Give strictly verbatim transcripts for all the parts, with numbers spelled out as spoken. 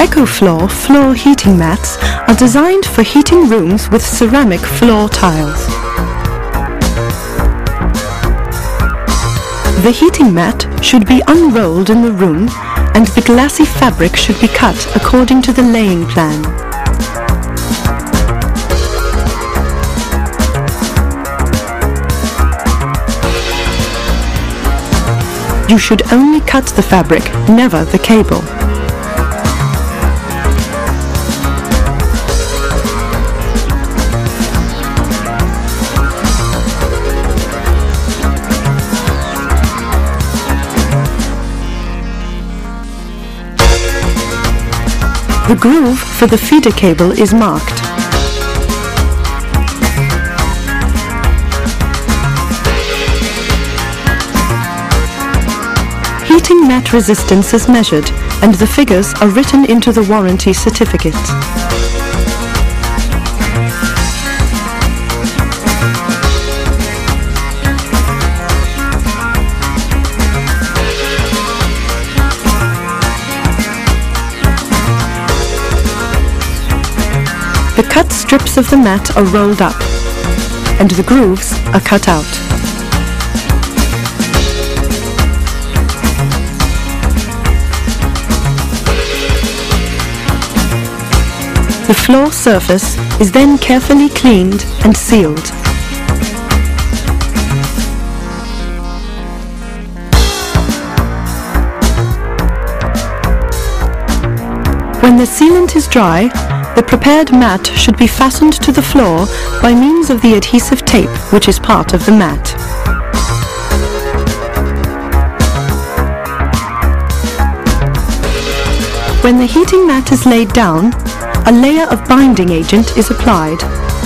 EcoFloor floor heating mats are designed for heating rooms with ceramic floor tiles. The heating mat should be unrolled in the room and the glassy fabric should be cut according to the laying plan. You should only cut the fabric, never the cable. The groove for the feeder cable is marked. Heating mat resistance is measured and the figures are written into the warranty certificate. The cut strips of the mat are rolled up and the grooves are cut out. The floor surface is then carefully cleaned and sealed. When the sealant is dry, the prepared mat should be fastened to the floor by means of the adhesive tape, which is part of the mat. When the heating mat is laid down, a layer of binding agent is applied.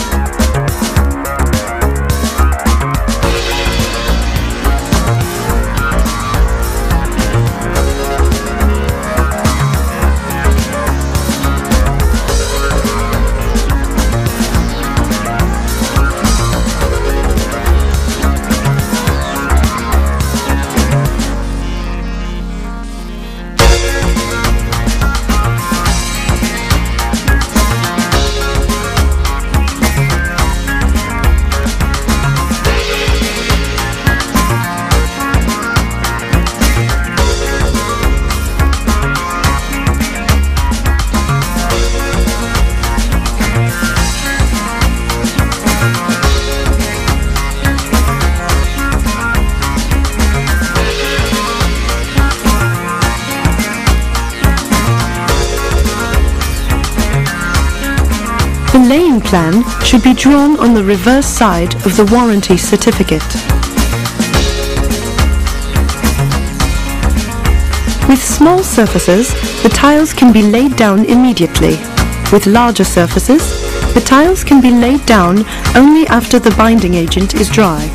The laying plan should be drawn on the reverse side of the warranty certificate. With small surfaces, the tiles can be laid down immediately. With larger surfaces, the tiles can be laid down only after the binding agent is dry.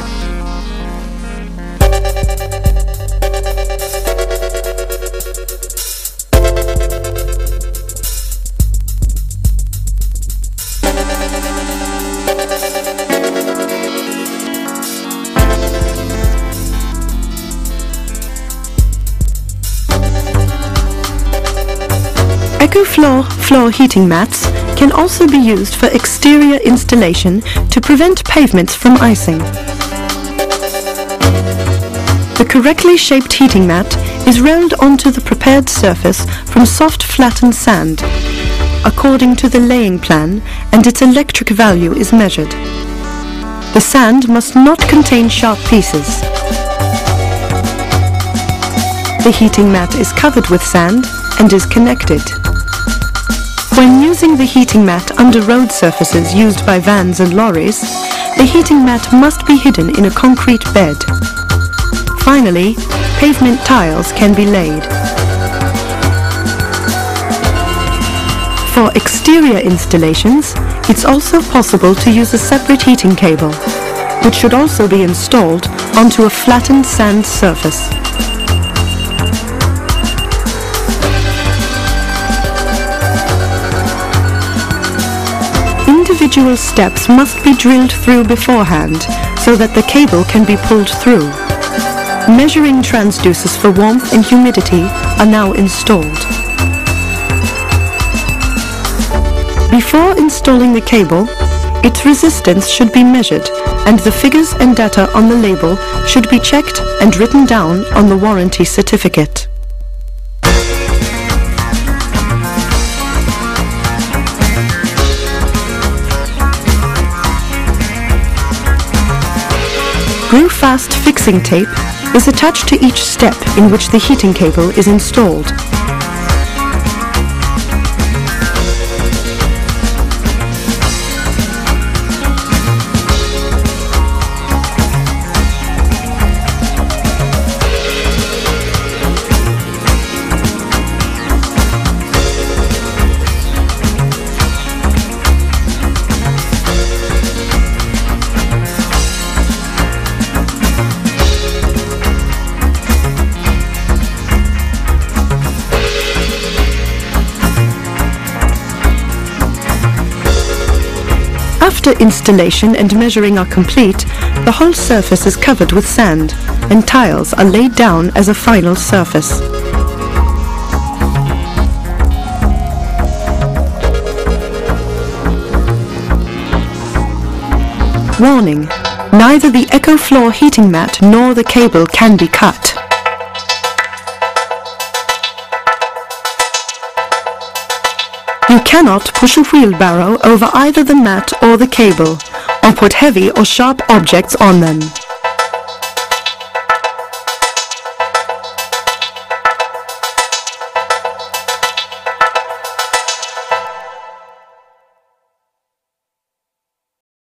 EcoFloor floor heating mats can also be used for exterior installation to prevent pavements from icing. The correctly shaped heating mat is rolled onto the prepared surface from soft flattened sand, according to the laying plan, and its electric value is measured. The sand must not contain sharp pieces. The heating mat is covered with sand and is connected. When using the heating mat under road surfaces used by vans and lorries, the heating mat must be hidden in a concrete bed. Finally, pavement tiles can be laid. For exterior installations, it's also possible to use a separate heating cable, which should also be installed onto a flattened sand surface. Individual steps must be drilled through beforehand so that the cable can be pulled through. Measuring transducers for warmth and humidity are now installed. Before installing the cable, its resistance should be measured and the figures and data on the label should be checked and written down on the warranty certificate. Glue-fast fixing tape is attached to each step in which the heating cable is installed. After installation and measuring are complete, the whole surface is covered with sand, and tiles are laid down as a final surface. Warning: neither the EcoFloor heating mat nor the cable can be cut. You cannot push a wheelbarrow over either the mat or the cable, or put heavy or sharp objects on them.